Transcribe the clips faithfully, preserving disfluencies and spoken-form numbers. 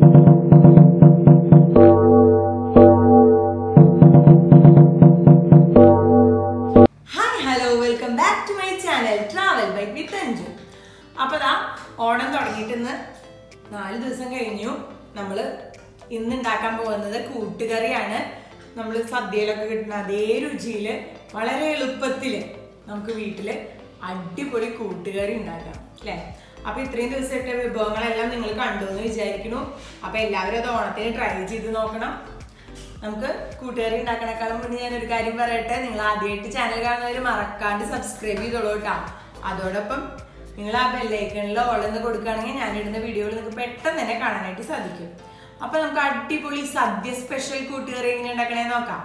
അപ്പോൾ ദാ ഓണം തുടങ്ങിയിട്ട് ഇന്ന് നാല് ദിവസം കഴിഞ്ഞു. നമ്മൾ ഇന്ന് ഉണ്ടാക്കാൻ പോകുന്നത് കൂട്ടുകറിയാണ്. നമ്മൾ സദ്യയിലൊക്കെ കിട്ടുന്ന അതേ രുചിയിൽ വളരെ എളുപ്പത്തിൽ നമുക്ക് വീട്ടിൽ അടിപൊളി കൂട്ടുകറി ഉണ്ടാക്കാം അല്ലേ. അപ്പോൾ ഇത്രയും ദിവസത്തെ വിഭവങ്ങളെല്ലാം നിങ്ങൾ കണ്ടു എന്ന് വിചാരിക്കുന്നു. അപ്പോൾ എല്ലാവരും അത് ഓണത്തിന് ട്രൈ ചെയ്ത് നോക്കണം. നമുക്ക് കൂട്ടുകറി ഉണ്ടാക്കണേക്കാളും മുന്നേ ഞാനൊരു കാര്യം പറയട്ടെ. നിങ്ങൾ ആദ്യമായിട്ട് ചാനൽ കാണുന്നവർ മറക്കാണ്ട് സബ്സ്ക്രൈബ് ചെയ്തോളൂ കേട്ടോ. അതോടൊപ്പം നിങ്ങൾ ആ ബെല്ലൈക്കണിൽ ഓളെന്ന് കൊടുക്കുകയാണെങ്കിൽ ഞാനിടുന്ന വീഡിയോകൾ നിങ്ങൾക്ക് പെട്ടെന്ന് തന്നെ കാണാനായിട്ട് സാധിക്കും. അപ്പോൾ നമുക്ക് അടിപൊളി സദ്യ സ്പെഷ്യൽ കൂട്ടുകറി എങ്ങനെ ഉണ്ടാക്കണേ നോക്കാം.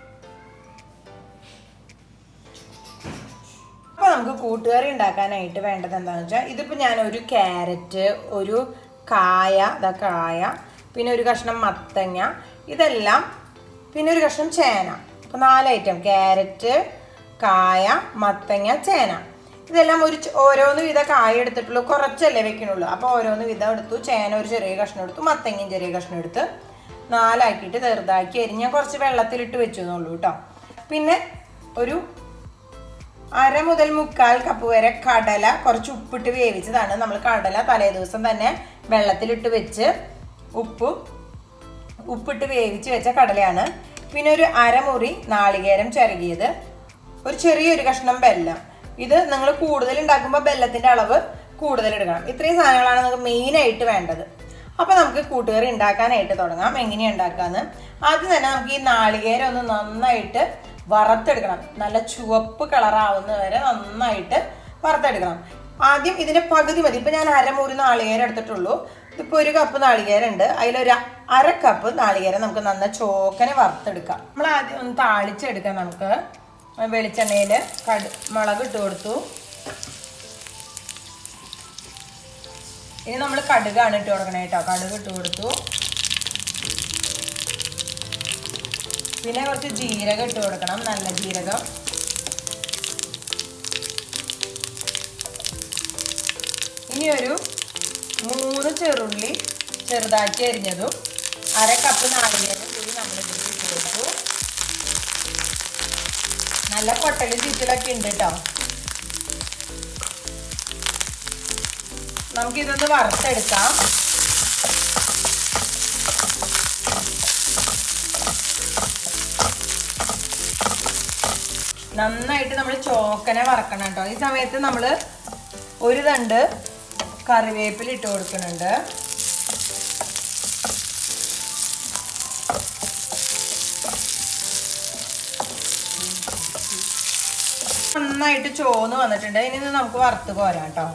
അപ്പോൾ നമുക്ക് കൂട്ടുകറി ഉണ്ടാക്കാനായിട്ട് വേണ്ടത് എന്താണെന്ന് വെച്ചാൽ, ഇതിപ്പോൾ ഞാൻ ഒരു ക്യാരറ്റ്, ഒരു കായ, ഇതാ കായ, പിന്നെ ഒരു കഷ്ണം മത്തങ്ങ, ഇതെല്ലാം, പിന്നെ ഒരു കഷ്ണം ചേന. അപ്പോൾ നാല് ഐറ്റം: ക്യാരറ്റ്, കായ, മത്തങ്ങ, ചേന. ഇതെല്ലാം ഒരു ഓരോന്ന് വിധം കായ എടുത്തിട്ടുള്ളൂ, കുറച്ചല്ലേ വെക്കണുള്ളൂ. അപ്പോൾ ഓരോന്ന് വിധം എടുത്തു. ചേന ഒരു ചെറിയ കഷ്ണം എടുത്തു, മത്തങ്ങയും ചെറിയ കഷ്ണം എടുത്ത് നാലാക്കിയിട്ട് ചെറുതാക്കി അരിഞ്ഞ് ഞാൻ കുറച്ച് വെള്ളത്തിലിട്ട് വെച്ചു എന്നുള്ളൂ കേട്ടോ. പിന്നെ ഒരു അര മുതൽ മുക്കാൽ കപ്പ് വരെ കടല കുറച്ച് ഉപ്പിട്ട് വേവിച്ചതാണ്. നമ്മൾ കടല തലേ ദിവസം തന്നെ വെള്ളത്തിലിട്ട് വെച്ച് ഉപ്പ് ഉപ്പിട്ട് വേവിച്ച് വെച്ച കടലയാണ്. പിന്നെ ഒരു അരമുറി നാളികേരം ചിരകിയത്, ഒരു ചെറിയൊരു കഷ്ണം വെല്ലം. ഇത് നിങ്ങൾ കൂടുതൽ ഉണ്ടാക്കുമ്പോൾ ബെല്ലത്തിൻ്റെ അളവ് കൂടുതൽ എടുക്കണം. ഇത്രയും സാധനങ്ങളാണ് നമുക്ക് മെയിനായിട്ട് വേണ്ടത്. അപ്പോൾ നമുക്ക് കൂട്ടുകറി ഉണ്ടാക്കാനായിട്ട് തുടങ്ങാം. എങ്ങനെയാണ് ഉണ്ടാക്കാമെന്ന് ആദ്യം തന്നെ നമുക്ക് ഈ നാളികേരം ഒന്ന് നന്നായിട്ട് വറുത്തെടുക്കണം. നല്ല ചുവപ്പ് കളറാവുന്ന വരെ നന്നായിട്ട് വറുത്തെടുക്കണം. ആദ്യം ഇതിൻ്റെ പകുതി മതി. ഇപ്പം ഞാൻ അരമുറി നാളികേരം എടുത്തിട്ടുള്ളൂ. ഇതിപ്പോൾ ഒരു കപ്പ് നാളികേരം ഉണ്ട്. അതിലൊരു അര കപ്പ് നാളികേരം നമുക്ക് നന്ന ചോക്കനെ വറുത്തെടുക്കാം. നമ്മൾ ആദ്യം ഒന്ന് താളിച്ചെടുക്കാം. നമുക്ക് വെളിച്ചെണ്ണയിൽ കടു മുളക് ഇട്ട് കൊടുത്തു. ഇനി നമ്മൾ കടുകാണ് ഇട്ട് കൊടുക്കണേ കേട്ടോ. കടുക് ഇട്ട് കൊടുത്തു. പിന്നെ കുറച്ച് ജീരകം ഇട്ട് കൊടുക്കണം, നല്ല ജീരകം. ഇനി ഒരു മൂന്ന് ചെറുള്ളി ചെറുതാക്കി അരിഞ്ഞതും അര കപ്പ് നാളികേരം കൂടി നമ്മൾ ഇതിൽ ഇട്ട് കൊടുത്തു. നല്ല പൊട്ടലും ചീറ്റലൊക്കെ ഉണ്ട് കേട്ടോ. നമുക്കിതൊന്ന് വറുത്തെടുക്കാം. നന്നായിട്ട് നമ്മൾ ചോക്കനെ വറക്കണം കേട്ടോ. ഈ സമയത്ത് നമ്മൾ ഒരു തണ്ട് കറിവേപ്പില ഇട്ട് കൊടുക്കുന്നുണ്ട്. നന്നായിട്ട് ചോന്ന് വന്നിട്ടുണ്ട്. ഇനി നമുക്ക് വറുത്ത് പോരാം കേട്ടോ.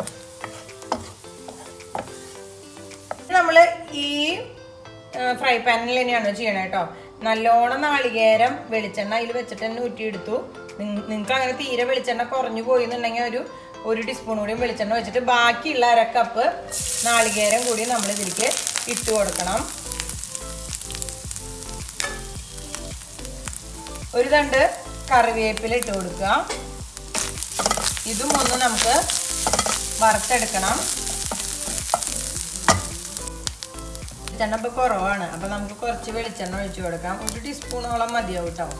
നമ്മൾ ഈ ഫ്രൈ പാനിൽ തന്നെയാണ് ചെയ്യണേ കേട്ടോ. നല്ലോണം നാളികേരം വെളിച്ചെണ്ണ അതിൽ വെച്ചിട്ട് തന്നെ ഊറ്റിയെടുത്തു. നിങ്ങൾക്ക് അങ്ങനെ തീരെ വെളിച്ചെണ്ണ കുറഞ്ഞു പോയി എന്നുണ്ടെങ്കിൽ ഒരു ഒരു ടീസ്പൂൺ കൂടി വെളിച്ചെണ്ണ വെച്ചിട്ട് ബാക്കിയുള്ള അര കപ്പ് നാളികേരം കൂടി നമ്മൾ ഇതിലേക്ക് ഇട്ട് കൊടുക്കണം. ഒരു തണ്ട് കറിവേപ്പില ഇട്ട് കൊടുക്കുക. ഇതും ഒന്ന് നമുക്ക് വറുത്തെടുക്കണം. വെളിച്ചെണ്ണ ഇപ്പോൾ കുറവാണ്, അപ്പോൾ നമുക്ക് കുറച്ച് വെളിച്ചെണ്ണ ഒഴിച്ചു കൊടുക്കാം. ഒരു ടീസ്പൂണോളം മതിയാവും കേട്ടോ.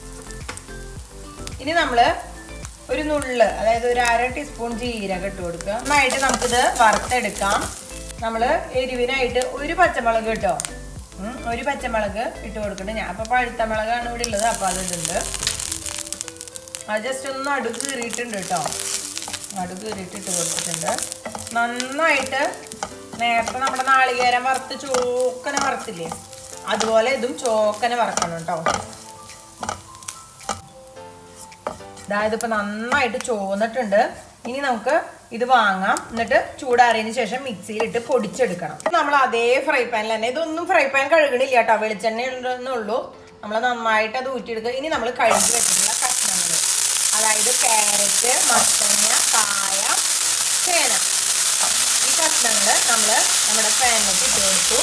ഇനി നമ്മൾ ഒരു നുള്ള്, അതായത് ഒരു അര ടീസ്പൂൺ ജീരകം ഇട്ട് കൊടുക്കുക. നന്നായിട്ട് നമുക്കിത് വറുത്തെടുക്കാം. നമ്മൾ എരിവിനായിട്ട് ഒരു പച്ചമുളക് കേട്ടോ, ഒരു പച്ചമുളക് ഇട്ട് കൊടുക്കുന്നുണ്ട് ഞാൻ. അപ്പോൾ പഴുത്ത മുളകാണ് ഇവിടെ ഉള്ളത്, അപ്പോൾ അതിട്ടുണ്ട്. അത് ജസ്റ്റ് ഒന്ന് നടുക്ക് കീറിയിട്ടുണ്ട് കേട്ടോ. നടുക്ക് കീറിയിട്ട് ഇട്ട് കൊടുത്തിട്ടുണ്ട്. നന്നായിട്ട് നേരത്തെ നമ്മുടെ നാളികേരം വറുത്ത് ചോക്കനെ വറുത്തില്ലേ, അതുപോലെ ഇതും ചോക്കനെ വറക്കണം കേട്ടോ. അതായത് ഇപ്പം നന്നായിട്ട് ചോന്നിട്ടുണ്ട്. ഇനി നമുക്ക് ഇത് വാങ്ങാം. എന്നിട്ട് ചൂടാറിയതിന് ശേഷം മിക്സിയിലിട്ട് പൊടിച്ചെടുക്കണം. നമ്മൾ അതേ ഫ്രൈ പാനിൽ തന്നെ, ഇതൊന്നും ഫ്രൈ പാൻ കഴുകണില്ല കേട്ടോ, വെളിച്ചെണ്ണ ഉണ്ടെന്നുള്ളൂ. നമ്മൾ നന്നായിട്ട് അത് ഊറ്റിയെടുക്കുക. ഇനി നമ്മൾ കഴുകി വെച്ചിട്ടുള്ള കഷ്ണങ്ങൾ, അതായത് ക്യാരറ്റ്, മത്തങ്ങ, കായ, ചേന, ഈ കഷ്ണങ്ങൾ നമ്മൾ നമ്മുടെ പാനിലേക്ക് ഇട്ട് കൊടുത്തു.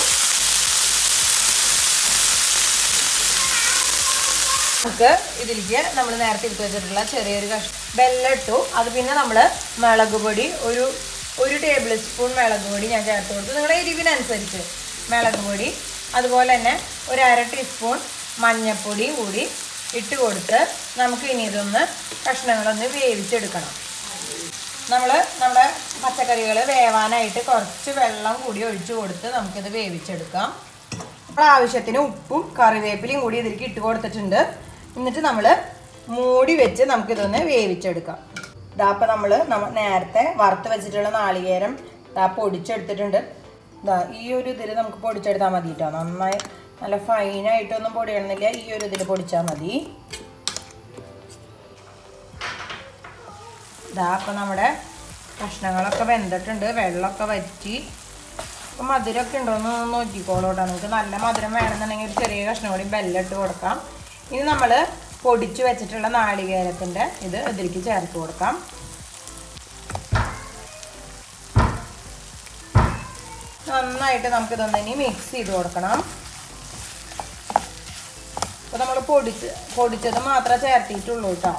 നമുക്ക് ഇതിലേക്ക് നമ്മൾ നേരത്തെ എടുത്ത് വെച്ചിട്ടുള്ള ചെറിയൊരു കഷ്ണം വെല്ലം ഇട്ടു. അത് പിന്നെ നമ്മൾ മുളക് പൊടി ഒരു ഒരു ടേബിൾ സ്പൂൺ മുളക് പൊടി ഞാൻ ചേർത്ത് കൊടുത്തു. നിങ്ങളുടെ എരിവിനനുസരിച്ച് മുളക് പൊടി, അതുപോലെ തന്നെ ഒരു അര ടീസ്പൂൺ മഞ്ഞൾപ്പൊടി കൂടി ഇട്ട് കൊടുത്ത് നമുക്ക് ഇനി ഇതൊന്ന് കഷ്ണങ്ങളൊന്ന് വേവിച്ചെടുക്കണം. നമ്മൾ നമ്മുടെ പച്ചക്കറികൾ വേവാനായിട്ട് കുറച്ച് വെള്ളം കൂടി ഒഴിച്ചു കൊടുത്ത് നമുക്കിത് വേവിച്ചെടുക്കാം. നമ്മൾ ആവശ്യത്തിന് ഉപ്പും കറിവേപ്പിലയും കൂടി ഇതിലേക്ക് ഇട്ട് കൊടുത്തിട്ടുണ്ട്. എന്നിട്ട് നമ്മൾ മൂടി വെച്ച് നമുക്കിതൊന്ന് വേവിച്ചെടുക്കാം. ഇതാ അപ്പോൾ നമ്മൾ നമ്മ നേരത്തെ വറുത്ത് വെച്ചിട്ടുള്ള നാളികേരം ഇതാ പൊടിച്ചെടുത്തിട്ടുണ്ട്. ഇതാ ഈ ഒരു ഇതിൽ നമുക്ക് പൊടിച്ചെടുത്താൽ മതി കേട്ടോ. നന്നായി നല്ല ഫൈനായിട്ടൊന്നും പൊടിയണമെന്നില്ല, ഈ ഒരു ഇതിൽ പൊടിച്ചാൽ മതി. ഇതാ അപ്പോൾ നമ്മുടെ കഷ്ണങ്ങളൊക്കെ വെന്തിട്ടുണ്ട്, വെള്ളമൊക്കെ വറ്റി. അപ്പോൾ മധുരമൊക്കെ ഉണ്ടോയെന്ന് നോക്കിക്കോളൂട്ടോ. നിങ്ങൾക്ക് നല്ല മധുരം വേണമെന്നുണ്ടെങ്കിൽ ഒരു ചെറിയ കഷ്ണം കൂടി ബെല്ലിട്ട് കൊടുക്കാം. ഇനി നമ്മൾ പൊടിച്ച് വെച്ചിട്ടുള്ള നാളികേരത്തിൻ്റെ ഇത് ഇതിലേക്ക് ചേർത്ത് കൊടുക്കാം. നന്നായിട്ട് നമുക്കിതൊന്ന് ഇനി മിക്സ് ചെയ്ത് കൊടുക്കണം. അപ്പോൾ നമ്മൾ പൊടിച്ച് പൊടിച്ചത് മാത്രമേ ചേർത്തിട്ടുള്ളൂ കേട്ടോ.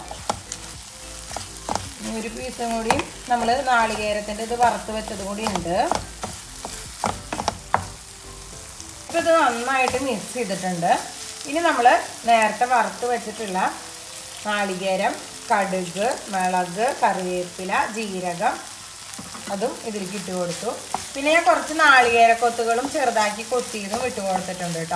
ഒരു പീസും കൂടി നമ്മൾ നാളികേരത്തിൻ്റെ ഇത് വറുത്ത് വെച്ചത് കൂടി ഉണ്ട്. അപ്പോൾ ഇത് നന്നായിട്ട് മിക്സ് ചെയ്തിട്ടുണ്ട്. ഇനി നമ്മൾ നേരത്തെ വറുത്ത് വെച്ചിട്ടുള്ള നാളികേരം, കടുക്, മുളക്, കറിവേപ്പില, ജീരകം അതും ഇതിലേക്ക് ഇട്ട് കൊടുത്തു. പിന്നെ ഞാൻ കുറച്ച് നാളികേര കൊത്തുകളും ചെറുതാക്കി കൊത്തിയതും ഇട്ട് കൊടുത്തിട്ടുണ്ട് കേട്ടോ.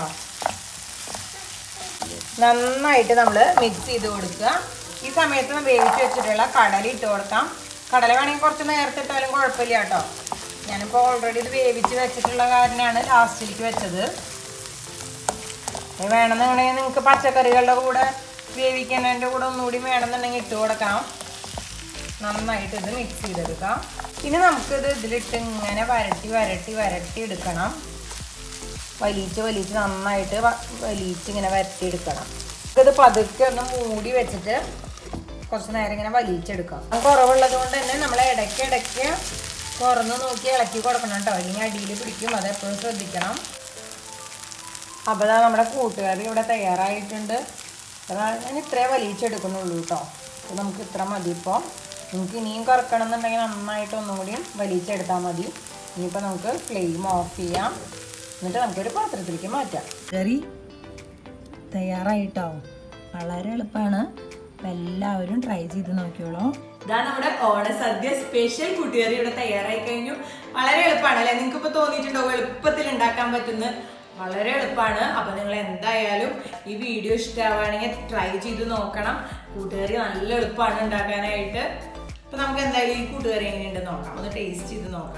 നന്നായിട്ട് നമ്മൾ മിക്സ് ചെയ്ത് കൊടുക്കുക. ഈ സമയത്ത് വേവിച്ച് വെച്ചിട്ടുള്ള കടല ഇട്ട് കൊടുക്കാം. കടല വേണമെങ്കിൽ കുറച്ച് നേരത്തെ ഇട്ടാലും കുഴപ്പമില്ല കേട്ടോ. ഞാനിപ്പോൾ ഓൾറെഡി ഇത് വേവിച്ച് വെച്ചിട്ടുള്ള കാരണമാണ് ലാസ്റ്റിലേക്ക് വെച്ചത്. വേണമെന്നുണ്ടെങ്കിൽ നിങ്ങൾക്ക് പച്ചക്കറികളുടെ കൂടെ വേവിക്കുന്നതിൻ്റെ കൂടെ ഒന്നുകൂടി വേണമെന്നുണ്ടെങ്കിൽ ഇട്ട് കൊടുക്കാം. നന്നായിട്ട് ഇത് മിക്സ് ചെയ്തെടുക്കാം. ഇനി നമുക്കിത് ഇതിലിട്ട് ഇങ്ങനെ വരട്ടി വരട്ടി വരട്ടി എടുക്കണം. വലിച്ച് വലിച്ച് നന്നായിട്ട് വലിച്ച് ഇങ്ങനെ വരട്ടിയെടുക്കണം. ഇത് പതുക്കെ ഒന്ന് മൂടി വെച്ചിട്ട് കുറച്ച് നേരം ഇങ്ങനെ വലിച്ചെടുക്കാം. കുറവുള്ളത് കൊണ്ട് തന്നെ നമ്മൾ ഇടയ്ക്ക് ഇടയ്ക്ക് തുറന്ന് നോക്കി ഇളക്കി കൊടുക്കണം കേട്ടോ, അല്ലെങ്കിൽ അടിയിൽ പിടിക്കും. അതെപ്പോഴും ശ്രദ്ധിക്കണം. അപ്പോൾ നമ്മുടെ കൂട്ടുകറി ഇവിടെ തയ്യാറായിട്ടുണ്ട്. ഞാൻ ഇത്രേ വലിച്ചെടുക്കുന്നുള്ളൂ കേട്ടോ. അപ്പോൾ നമുക്ക് ഇത്ര മതി. ഇപ്പോൾ നമുക്ക് ഇനിയും കറക്കണം എന്നുണ്ടെങ്കിൽ നന്നായിട്ട് ഒന്നും കൂടിയും വലിച്ചെടുത്താൽ മതി. ഇനിയിപ്പോൾ നമുക്ക് ഫ്ലെയിം ഓഫ് ചെയ്യാം. എന്നിട്ട് നമുക്കൊരു പാത്രത്തിലേക്ക് മാറ്റാം. കറി തയ്യാറായിട്ടോ. വളരെ എളുപ്പമാണ്. അപ്പം എല്ലാവരും ട്രൈ ചെയ്ത് നോക്കിയോളൂ. ഇതാ നമ്മുടെ ഓണസദ്യ സ്പെഷ്യൽ കൂട്ടുകറി ഇവിടെ തയ്യാറായി കഴിഞ്ഞു. വളരെ എളുപ്പമാണ് അല്ലേ? നിങ്ങൾക്ക് ഇപ്പോൾ തോന്നിയിട്ടുണ്ടാവും എളുപ്പത്തിൽ ഉണ്ടാക്കാൻ പറ്റുന്ന. വളരെ എളുപ്പമാണ്. അപ്പോൾ നിങ്ങൾ എന്തായാലും ഈ വീഡിയോ ഇഷ്ടമാവുകയാണെങ്കിൽ ട്രൈ ചെയ്ത് നോക്കണം. കൂട്ടുകറി നല്ല എളുപ്പമാണ് ഉണ്ടാക്കാനായിട്ട്. അപ്പോൾ നമുക്ക് എന്തായാലും ഈ കൂട്ടുകറി എങ്ങനെയുണ്ടെന്ന് നോക്കാം. ഒന്ന് ടേസ്റ്റ് ചെയ്ത് നോക്കാം.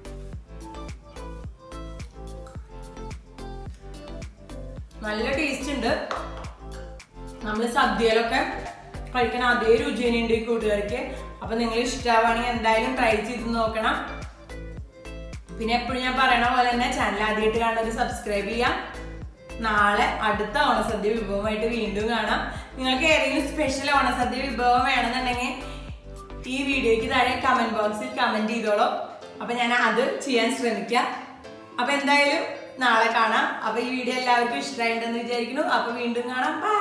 നല്ല ടേസ്റ്റ് ഉണ്ട്. നമ്മൾ സദ്യയിലൊക്കെ കഴിക്കാൻ അതേ രുചി തന്നെയുണ്ട് ഈ കൂട്ടുകറിക്ക്. അപ്പം നിങ്ങൾ ഇഷ്ടമാവുകയാണെങ്കിൽ എന്തായാലും ട്രൈ ചെയ്ത് നോക്കണം. പിന്നെ എപ്പോഴും ഞാൻ പറയണ പോലെ തന്നെ ചാനൽ ആദ്യമായിട്ട് കാണുന്നത് സബ്സ്ക്രൈബ് ചെയ്യാം. നാളെ അടുത്ത ഓണസദ്യ വിഭവമായിട്ട് വീണ്ടും കാണാം. നിങ്ങൾക്ക് ഏതെങ്കിലും സ്പെഷ്യൽ ഓണസദ്യ വിഭവം വേണമെന്നുണ്ടെങ്കിൽ ഈ വീഡിയോയ്ക്ക് താഴെ കമന്റ് ബോക്സിൽ കമന്റ് ചെയ്തോളൂ. അപ്പം ഞാൻ അത് ചെയ്യാൻ ശ്രമിക്കാം. അപ്പം എന്തായാലും നാളെ കാണാം. അപ്പോൾ ഈ വീഡിയോ എല്ലാവർക്കും ഇഷ്ടമായിട്ടുണ്ടെന്ന് വിചാരിക്കുന്നു. അപ്പോൾ വീണ്ടും കാണാം. ബൈ.